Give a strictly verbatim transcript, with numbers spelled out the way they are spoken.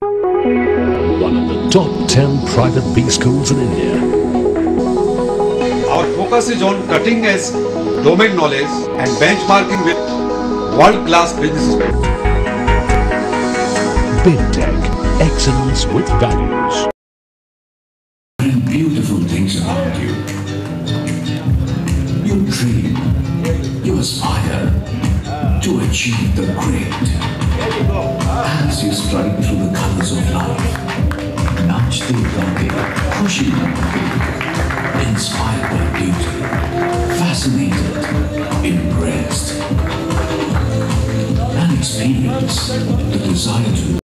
One of the top ten private B schools in India. Our focus is on cutting edge domain knowledge and benchmarking with world-class businesses. Big Tech, excellence with values. Beautiful things around you. You dream, you aspire to achieve the great. As you stride through the colors of life, नाचते गाते खुशी मनाते, inspired by beauty, fascinated, impressed, and experience the desire to